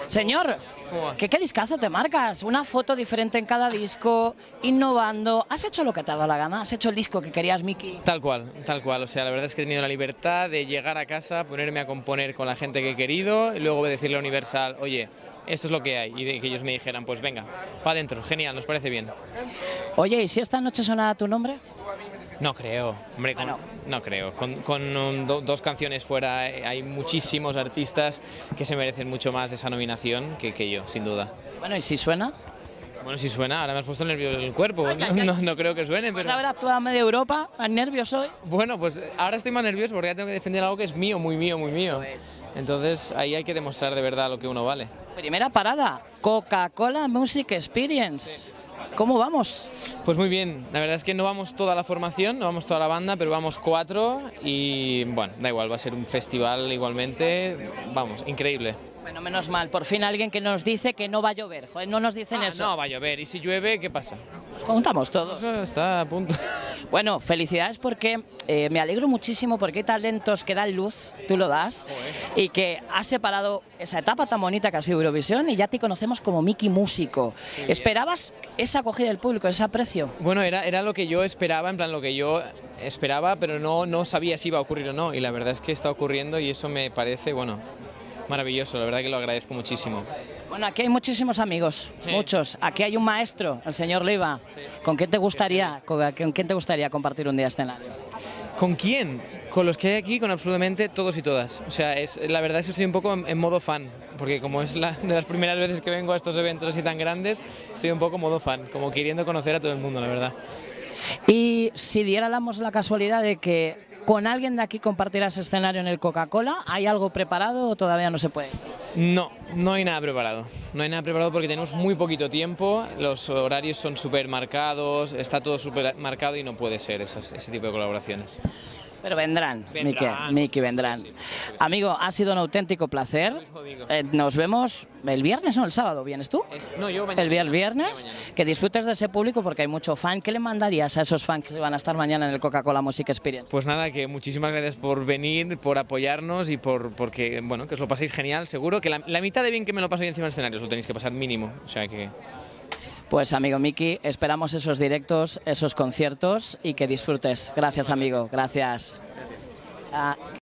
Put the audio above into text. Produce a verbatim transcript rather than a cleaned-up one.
Señor, ¿qué, qué discazo te marcas? Una foto diferente en cada disco, innovando. ¿Has hecho lo que te ha dado la gana? ¿Has hecho el disco que querías, Miki? Tal cual, tal cual. O sea, la verdad es que he tenido la libertad de llegar a casa, ponerme a componer con la gente que he querido y luego decirle a Universal, oye, esto es lo que hay. Y de que ellos me dijeran, pues venga, para adentro, genial, nos parece bien. Oye, ¿y si esta noche suena tu nombre? No creo, hombre, con, Bueno. no creo. Con, con um, do, dos canciones fuera eh, hay muchísimos artistas que se merecen mucho más de esa nominación que, que yo, sin duda. Bueno, ¿y si suena? Bueno, si suena, ahora me has puesto nervioso el cuerpo, Ay, ay, ay. no, no creo que suene, Pues pero... a ver, actúa media Europa, ¿más nervios hoy? Bueno, pues ahora estoy más nervioso porque ya tengo que defender algo que es mío, muy mío, muy mío. Eso es. Entonces ahí hay que demostrar de verdad lo que uno vale. Primera parada, Coca-Cola Music Experience. ¿Cómo vamos? Pues muy bien, la verdad es que no vamos toda la formación, no vamos toda la banda, pero vamos cuatro y bueno, da igual, va a ser un festival igualmente, vamos, increíble. Bueno, menos mal, por fin alguien que nos dice que no va a llover. Joder, no nos dicen Ah, eso. no, va a llover, y si llueve, ¿qué pasa? Nos juntamos todos. Eso está a punto. Bueno, felicidades porque eh, me alegro muchísimo porque hay talentos que dan luz, tú lo das, y que has separado esa etapa tan bonita que ha sido Eurovisión y ya te conocemos como Miki Músico. ¿Esperabas esa acogida del público, ese aprecio? Bueno, era, era lo que yo esperaba, en plan lo que yo esperaba, pero no, no sabía si iba a ocurrir o no, y la verdad es que está ocurriendo y eso me parece, bueno, maravilloso, la verdad que lo agradezco muchísimo. Bueno, aquí hay muchísimos amigos, Sí. muchos. Aquí hay un maestro, el señor Leiva. ¿Con quién te gustaría, con, con quién te gustaría compartir un día escenario? ¿Con quién? Con los que hay aquí, con absolutamente todos y todas. O sea, es, la verdad es que estoy un poco en, en modo fan, porque como es la, de las primeras veces que vengo a estos eventos así tan grandes, estoy un poco modo fan, como queriendo conocer a todo el mundo, la verdad. Y si diéramos la casualidad de que con alguien de aquí compartirás escenario en el Coca-Cola, ¿hay algo preparado o todavía no se puede? No, no hay nada preparado. No hay nada preparado porque tenemos muy poquito tiempo, los horarios son súper marcados, está todo súper marcado y no puede ser esas, ese tipo de colaboraciones. Pero vendrán, Vendrán. Miki, Miki, vendrán. Sí, sí, sí. Amigo, ha sido un auténtico placer. Lo mismo digo. Eh, nos vemos el viernes o el sábado, ¿vienes tú? Es- no, yo mañana. El vier- Yo viernes, mañana. que disfrutes de ese público porque hay mucho fan. ¿Qué le mandarías a esos fans que van a estar mañana en el Coca-Cola Music Experience? Pues nada, que muchísimas gracias por venir, por apoyarnos y por porque bueno, que os lo paséis genial, seguro que la, la mitad de bien que me lo paso yo encima del escenario os lo tenéis que pasar mínimo, o sea que... Pues amigo Miki, esperamos esos directos, esos conciertos y que disfrutes. Gracias amigo, gracias. Ah,